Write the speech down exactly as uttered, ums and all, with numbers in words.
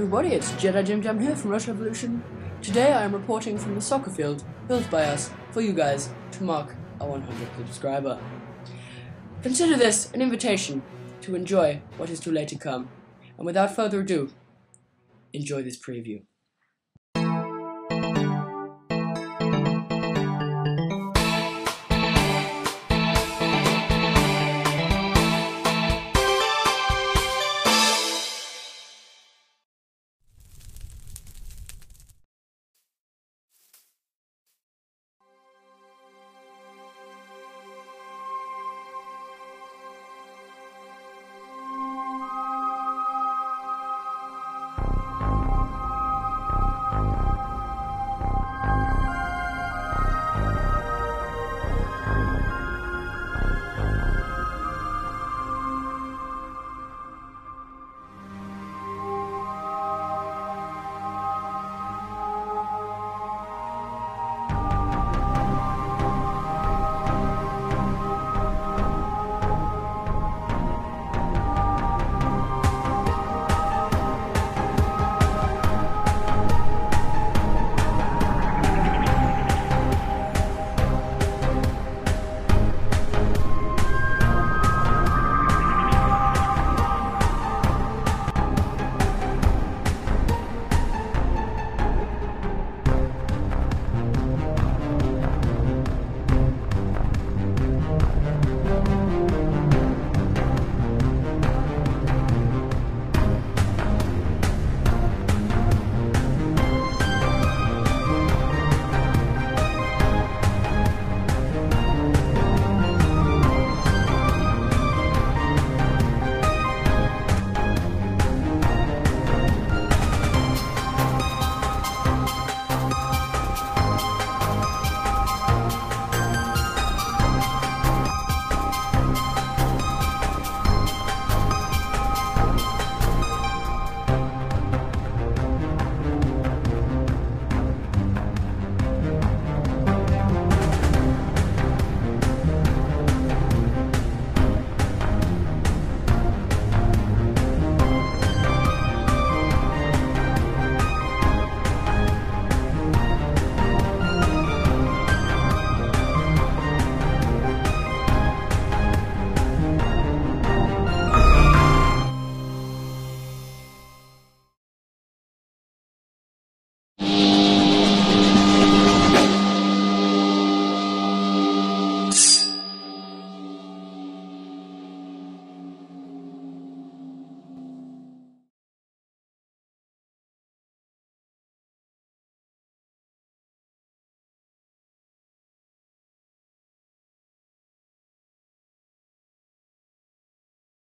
everybody, it's JediJimJam here from Rush Revolution. Today I am reporting from the soccer field built by us for you guys to mark our one hundredth subscriber. Consider this an invitation to enjoy what is too late to come. And without further ado, enjoy this preview.